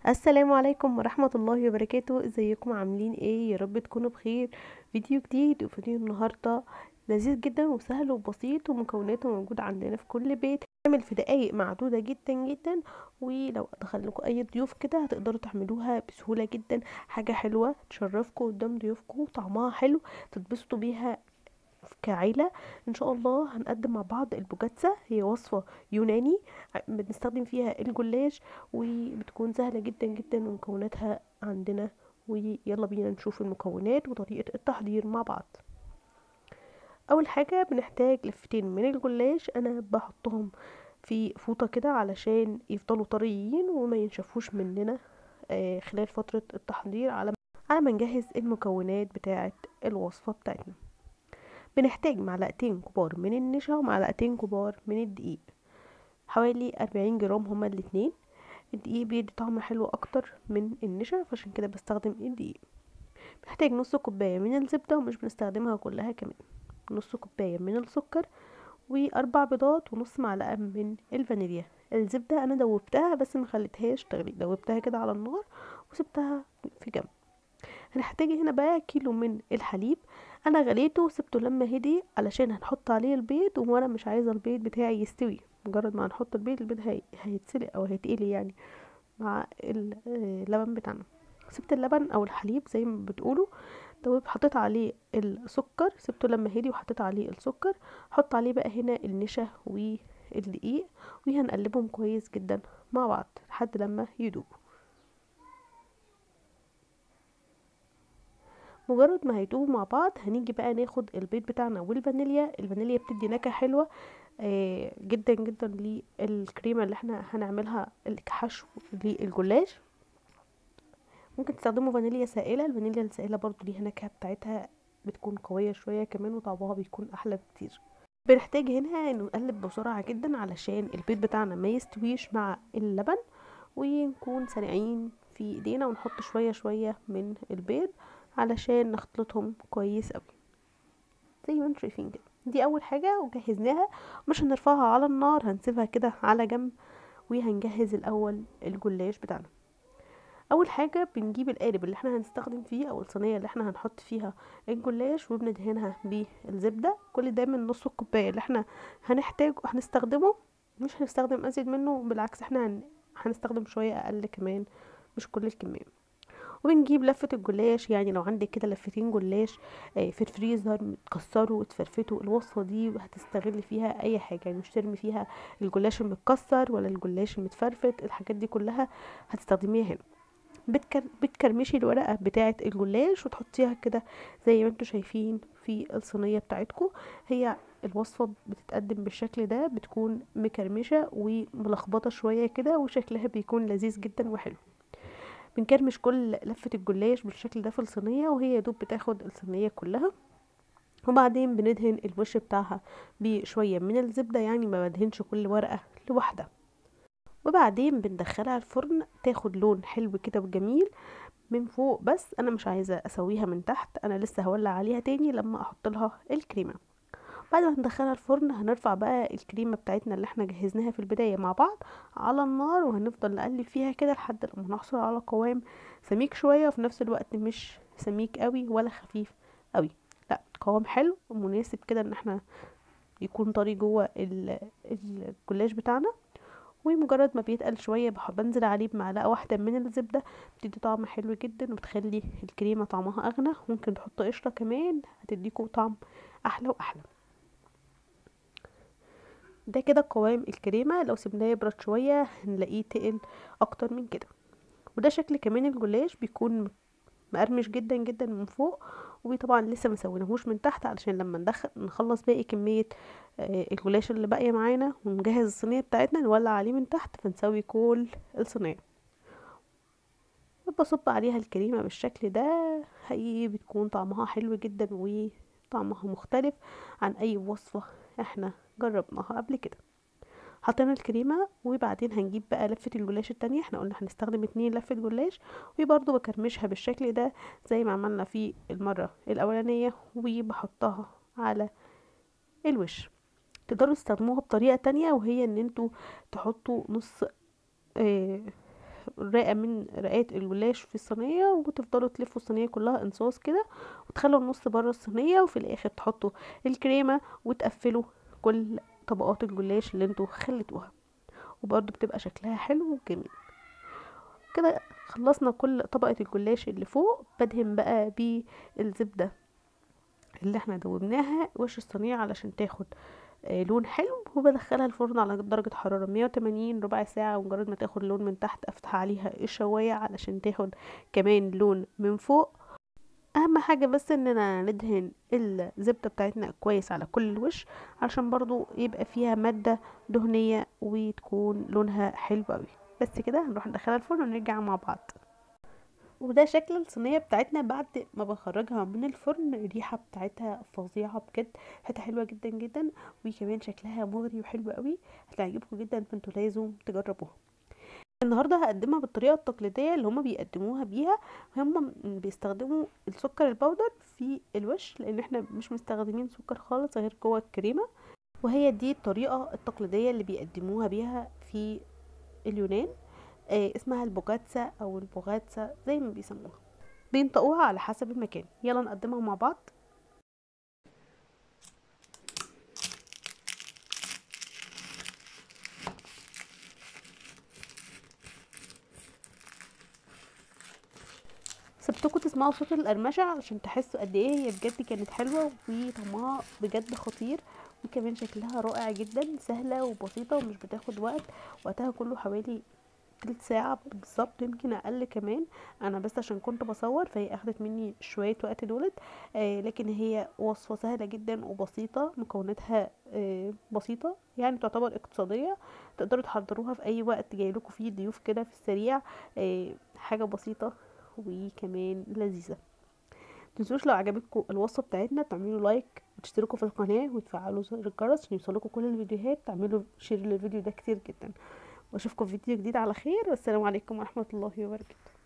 السلام عليكم ورحمة الله وبركاته. ازيكم عاملين ايه؟ يا رب تكونوا بخير. فيديو جديد، وفيديو النهاردة لذيذ جدا وسهل وبسيط ومكوناته موجودة عندنا في كل بيت. نعمل في دقايق معدودة جدا جدا، ولو دخل لكم اي ضيوف كده هتقدروا تعملوها بسهولة جدا. حاجة حلوة تشرفكم قدام ضيوفكم، طعمها حلو، تتبسطوا بيها كعيلة. ان شاء الله هنقدم مع بعض البوجاتسا، هي وصفة يوناني بنستخدم فيها الجلاش، وبتكون سهلة جدا جدا ومكوناتها عندنا. ويلا بينا نشوف المكونات وطريقة التحضير مع بعض. اول حاجة بنحتاج لفتين من الجلاش، انا بحطهم في فوطة كده علشان يفضلوا طريين وما ينشفوش مننا خلال فترة التحضير، على ما نجهز المكونات بتاعة الوصفة بتاعتنا. بنحتاج معلقتين كبار من النشا ومعلقتين كبار من الدقيق، حوالي 40 جرام هما الاتنين. الدقيق بيدي طعم حلو اكتر من النشا، فعشان كده بستخدم الدقيق. بنحتاج نص كوباية من الزبدة، ومش بنستخدمها كلها كمان، نص كوباية من السكر، واربع بيضات، ونص معلقة من الفانيليا. الزبدة انا دوبتها بس ما خليتهاش تغلي، دوبتها كده على النار وسبتها في جنب. هنحتاج هنا بقى كيلو من الحليب، انا غليته وسبته لما هدي علشان هنحط عليه البيض، وانا مش عايزه البيض بتاعي يستوي. مجرد ما هنحط البيض هيتسلق او هيتقلي يعني مع اللبن بتاعنا. سبت اللبن او الحليب زي ما بتقولوا دوب، حطيت عليه السكر، سبته لما هدي وحطيت عليه السكر. حط عليه بقى هنا النشا والدقيق، وهنقلبهم كويس جدا مع بعض لحد لما يدوبوا. مجرد ما هيدوبوا مع بعض هنيجي بقى ناخد البيض بتاعنا والفانيليا. الفانيليا بتدي نكهة حلوة جدا جدا للكريمة اللي احنا هنعملها كحشو للجلاش. ممكن تستخدموا فانيليا سائلة، الفانيليا السائلة برضو ليها نكهة بتاعتها بتكون قوية شوية كمان، وطعمها بيكون احلى بكتير. بنحتاج هنا انه نقلب بسرعة جدا علشان البيض بتاعنا ما يستويش مع اللبن، ونكون سريعين في ايدينا ونحط شوية شوية من البيض علشان نخلطهم كويس قوي زي ما انتم شايفين كده. دي اول حاجة وجهزناها. مش هنرفعها على النار، هنسيبها كده على جنب، وهنجهز الاول الجلاش بتاعنا. اول حاجة بنجيب القالب اللي احنا هنستخدم فيه او الصينية اللي احنا هنحط فيها الجلاش، وبندهنها بالزبدة. كل ده من نص الكوباية اللي احنا هنحتاج وهنستخدمه. مش هنستخدم ازيد منه، بالعكس احنا هنستخدم شوية اقل كمان، مش كل الكمية. وبنجيب لفة الجلاش، يعني لو عندك كده لفتين جلاش في الفريزر متكسروا وتفرفتوا، الوصفة دي هتستغل فيها اي حاجة، يعني مش ترمي فيها الجلاش المتكسر ولا الجلاش المتفرفت، الحاجات دي كلها هتستخدميها هنا. بتكرمشي الورقة بتاعة الجلاش وتحطيها كده زي ما انتوا شايفين في الصينية بتاعتكم. هي الوصفة بتتقدم بالشكل ده، بتكون مكرمشة وملخبطة شوية كده، وشكلها بيكون لذيذ جدا وحلو. بنكرمش كل لفة الجلاش بالشكل ده في الصينية، وهي يدوب بتاخد الصينية كلها. وبعدين بندهن الوش بتاعها بشوية من الزبدة، يعني ما بدهنش كل ورقة لوحدها. وبعدين بندخلها الفرن تاخد لون حلو كده وجميل من فوق، بس انا مش عايزة اسويها من تحت، انا لسه هولع عليها تاني لما احط لها الكريمة. بعد ما ندخلها الفرن هنرفع بقى الكريمة بتاعتنا اللي احنا جهزناها في البداية مع بعض على النار، وهنفضل نقلب فيها كده لحد لما نحصل على قوام سميك شوية، وفي نفس الوقت مش سميك قوي ولا خفيف قوي، لا قوام حلو ومناسب كده ان احنا يكون طري جوه الجلاش بتاعنا. ومجرد ما بيتقل شوية بنزل عليه بمعلقة واحدة من الزبدة، بتدي طعم حلو جدا وبتخلي الكريمة طعمها اغنى. ممكن تحط قشطة كمان هتديكوا طعم احلى واحلى. ده كده قوام الكريمة، لو سيبناه يبرد شوية هنلاقيه تقل اكتر من كده. وده شكل كمان الجلاش، بيكون مقرمش جدا جدا من فوق، وطبعا لسه مسويناهوش من تحت علشان لما نخلص باقي كمية الجلاش اللي باقية معانا ونجهز الصينية بتاعتنا نولع عليه من تحت، فنسوي كل الصينية. بصب عليها الكريمة بالشكل ده، حقيقي بتكون طعمها حلو جدا وطعمها مختلف عن اي وصفة احنا جربناها قبل كده. حطينا الكريمة، وبعدين هنجيب بقى لفة الجلاش التانية، احنا قلنا هنستخدم 2 لفة جلاش، وبرضو بكرمشها بالشكل ده زي ما عملنا في المرة الاولانية، وبحطها على الوش. تقدروا تستخدموها بطريقة تانية، وهي ان انتوا تحطوا نص آه، رقه من رقات الجلاش في الصينيه، وتفضلوا تلفوا الصينيه كلها انصاص كده، وتخلوا النص بره الصينيه، وفي الاخر تحطوا الكريمه وتقفلوا كل طبقات الجلاش اللي انتوا خليتوها، وبرده بتبقى شكلها حلو وجميل. كده خلصنا كل طبقه الجلاش اللي فوق. بدهن بقى بالزبده اللي احنا دوبناها وش الصينيه علشان تاخد لون حلو، وبدخلها الفرن على درجة حرارة 180 ربع ساعة، ومجرد ما تاخد لون من تحت افتح عليها الشواية علشان تاخد كمان لون من فوق. اهم حاجة بس اننا ندهن الزبدة بتاعتنا كويس على كل الوش، علشان برضو يبقى فيها مادة دهنية وتكون لونها حلو اوي. بس كده هنروح ندخلها الفرن ونرجع مع بعض. وده شكل الصينية بتاعتنا بعد ما بخرجها من الفرن. الريحة بتاعتها فظيعة بجد، ريحتها حلوة جدا جدا، وكمان شكلها مغري وحلو قوي. هتعجبكم جدا، فانتوا لازم تجربوها. النهارده هقدمها بالطريقه التقليديه اللي هما بيقدموها بيها. هما بيستخدموا السكر البودر في الوش، لان احنا مش مستخدمين سكر خالص غير جوه الكريمه، وهي دي الطريقه التقليديه اللي بيقدموها بيها في اليونان. اسمها البوجاتسا او البوغاتسا زي ما بيسموها، بينطقوها على حسب المكان. يلا نقدمها مع بعض. سبتكم تسمعوا صوت القرمشة علشان تحسوا قد ايه هي بجد كانت حلوة، وطعمها بجد خطير، وكمان شكلها رائع جدا. سهلة وبسيطة ومش بتاخد وقتها كله حوالي تلت ساعة بالظبط، يمكن اقل كمان. انا بس عشان كنت بصور فهي اخدت مني شوية وقت دولت. لكن هي وصفة سهلة جدا وبسيطة، مكوناتها بسيطة، يعني تعتبر اقتصادية. تقدروا تحضروها في اي وقت جايلكوا فيه ضيوف كده في السريع. حاجة بسيطة وكمان لذيذة. متنسوش لو عجبتكم الوصفة بتاعتنا تعملوا لايك وتشتركوا في القناة وتفعلوا زر الجرس عشان يوصلكوا كل الفيديوهات. تعملوا شير للفيديو ده كتير جدا، واشوفكم في فيديو جديد على خير، والسلام عليكم ورحمة الله وبركاته.